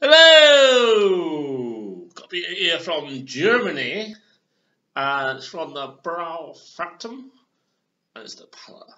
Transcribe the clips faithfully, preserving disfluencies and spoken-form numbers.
Hello! Got the ear from Germany, and it's from the Brau Factum, and it's the Pala.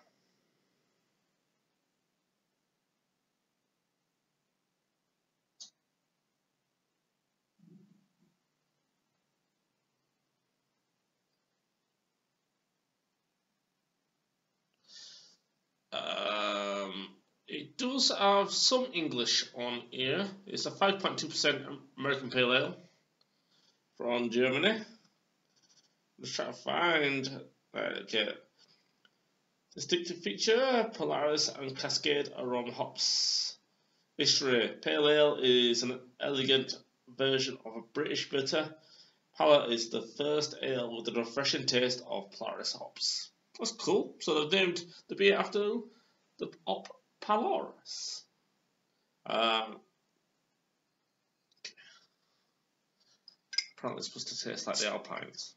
Um, it does have some English on here. It's a five point two percent American Pale Ale from Germany. Let's try to find. Right, okay. Distinctive feature: Polaris and Cascade aroma hops. History: Pale Ale is an elegant version of a British bitter. Pala is the first ale with the refreshing taste of Polaris hops. That's cool. So they've named the beer after the hop Polaris. Um, apparently it's supposed to taste like the Alpines.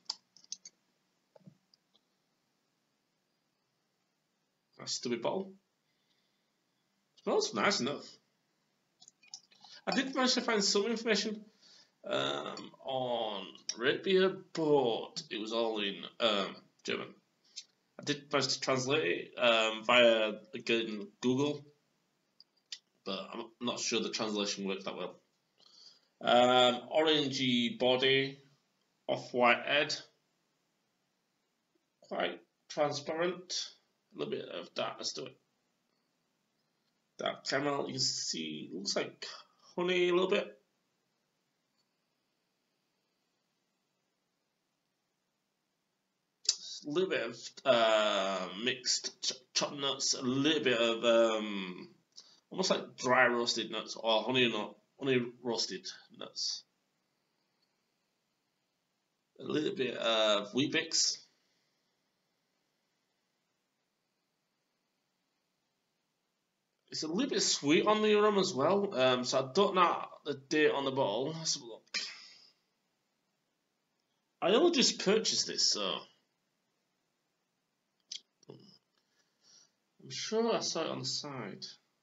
Nice stubby bottle. Smells nice enough. I did manage to find some information um, on Red Beer, but it was all in um, German. I did manage to translate it um, via again Google, but I'm not sure the translation worked that well. Um, orangey body, off-white head, quite transparent, a little bit of darkness to it. Dark caramel, you can see, looks like honey a little bit. A little bit of uh, mixed ch chopped nuts, a little bit of um, almost like dry roasted nuts or honey nut, honey roasted nuts. A little bit of wheat bix. It's a little bit sweet on the aroma as well, um, so I don't know the date on the bottle. Let's have a look. I only just purchased this, so I'm sure I saw it on the side.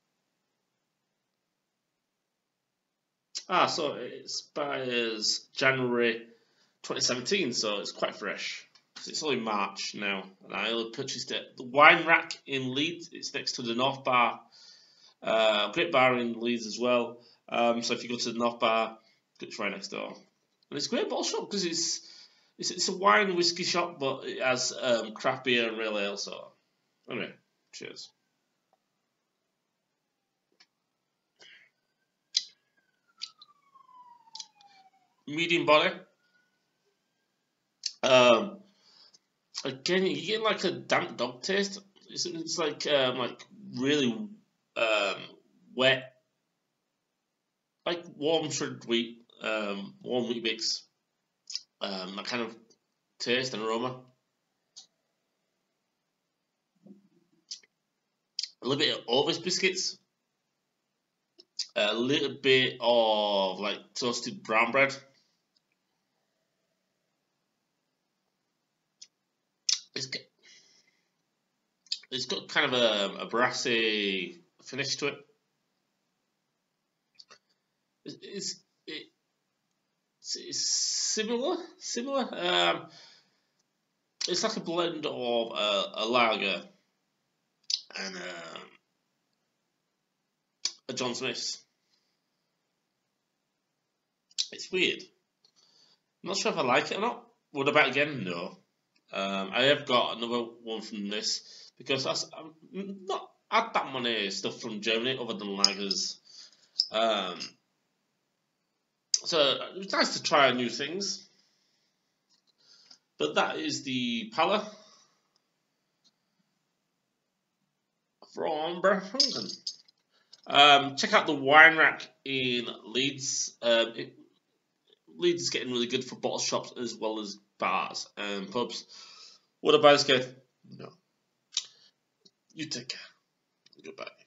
Ah, so it expires January twenty seventeen, so it's quite fresh. It's only March now, and I only purchased it. The Wine Rack in Leeds, it's next to the North Bar. Uh, great bar in Leeds as well. Um, so if you go to the North Bar, it's right next door. And it's a great bottle shop because it's, it's it's a wine and whiskey shop, but it has um, craft beer and real ale. So anyway, cheers. Medium body. Um, again, you get like a damp dog taste. It's, it's like um, like really um, wet, like warm shredded wheat, um, warm wheat mix. Um, that kind of taste and aroma. A little bit of Ovis biscuits. A little bit of like toasted brown bread. It's got, it's got kind of a, a brassy finish to it. It's, it's, it, it's, it's similar, similar. Um, it's like a blend of uh, a lager and uh, a John Smith's. It's weird. I'm not sure if I like it or not. Would I buy it again? No. Um, I have got another one from this because that's, I've not had that many stuff from Germany other than lagers. Um, so it was nice to try new things. But that is the Pala from Berhungen. Um, check out the Wine Rack in Leeds. Um, it, Leeds is getting really good for bottle shops as well as bars and pubs. What about this guy? No. You take care. Goodbye.